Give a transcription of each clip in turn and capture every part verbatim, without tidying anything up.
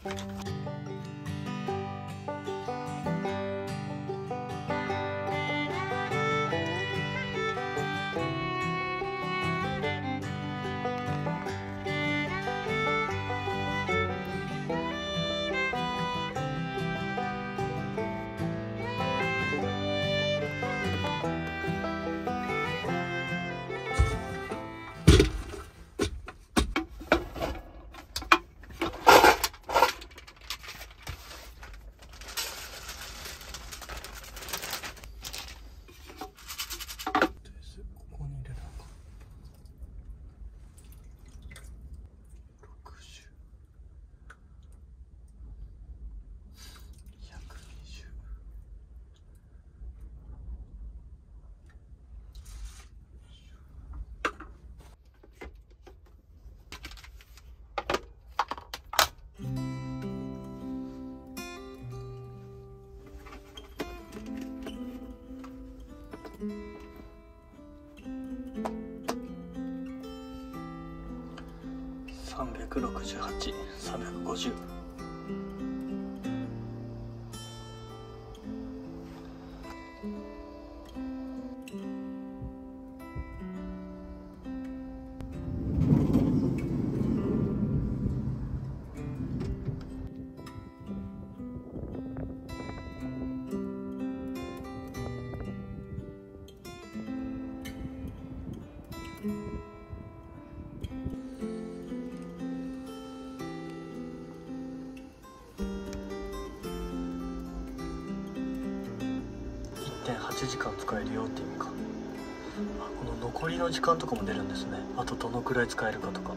さんびゃくろくじゅうはち、さんびゃくごじゅう。いってんはちじかん使えるよって意味か。あ、この残りの時間とかも出るんですね。あとどのくらい使えるかとか。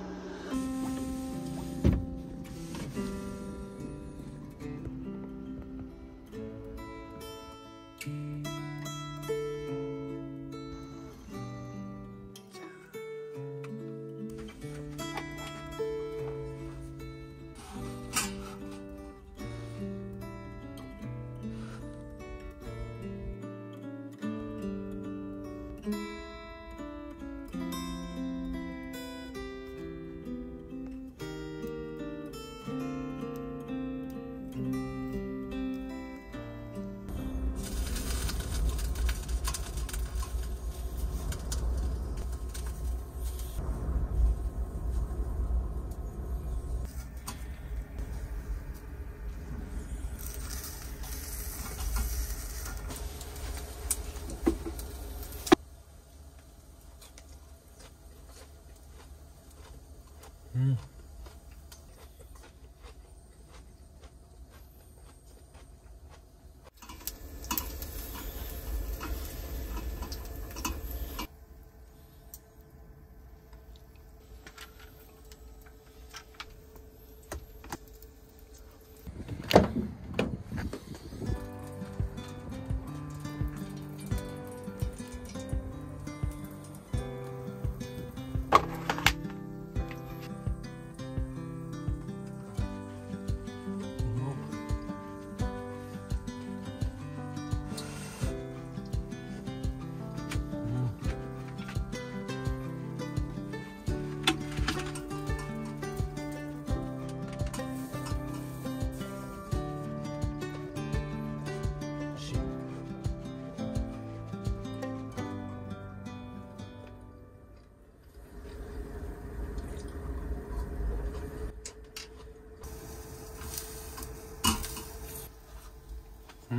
うん。うん。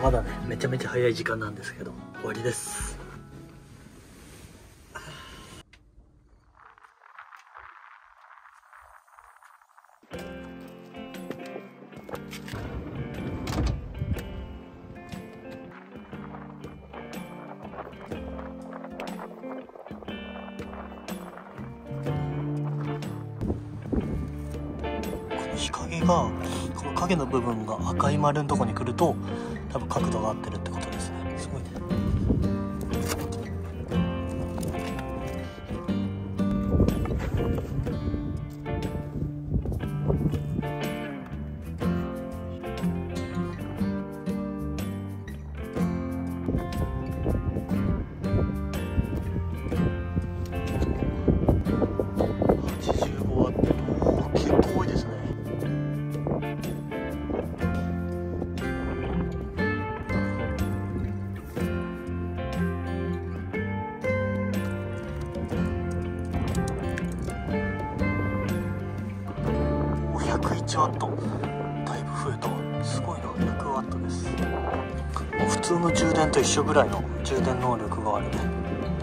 まだねめちゃめちゃ早い時間なんですけど終わりです。日陰がこの影の部分が赤い丸のとこに来ると多分角度が合ってるってことですね。すごいね。はちじゅうごワット、おー、結構多いですね。ひゃくいちワット、だいぶ増えた。すごいな。ひゃくワットです。もう普通の充電と一緒ぐらいの充電能力があるね。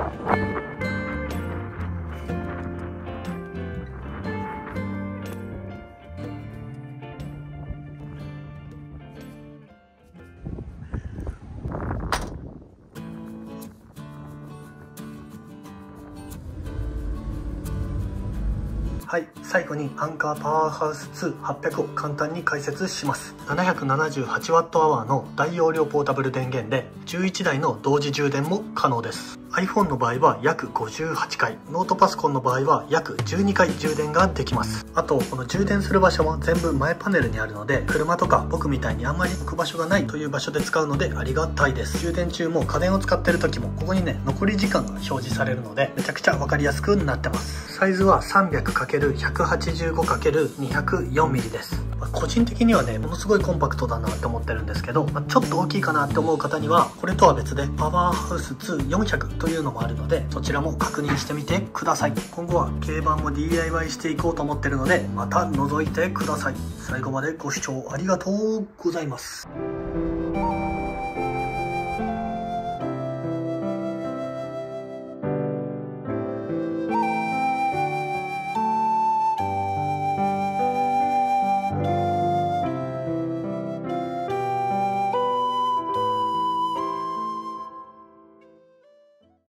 はい、最後にアンカーパワーハウスツーはっぴゃくを簡単に解説します。 ななひゃくななじゅうはちワットアワーの大容量ポータブル電源でじゅういちだいの同時充電も可能です。 iPhone の場合は約ごじゅうはちかい、ノートパソコンの場合は約じゅうにかい充電ができます。あとこの充電する場所も全部前パネルにあるので、車とか僕みたいにあんまり置く場所がないという場所で使うのでありがたいです。充電中も家電を使ってる時もここにね残り時間が表示されるのでめちゃくちゃ分かりやすくなってます。サイズは さんびゃくかけるひゃくはちじゅうごかけるにひゃくよんミリ です。まあ、個人的にはねものすごいコンパクトだなって思ってるんですけど、まあ、ちょっと大きいかなって思う方にはこれとは別でパワーハウスツーよんひゃくというのもあるのでそちらも確認してみてください。今後は軽バンも ディーアイワイ していこうと思ってるのでまた覗いてください。最後までご視聴ありがとうございます。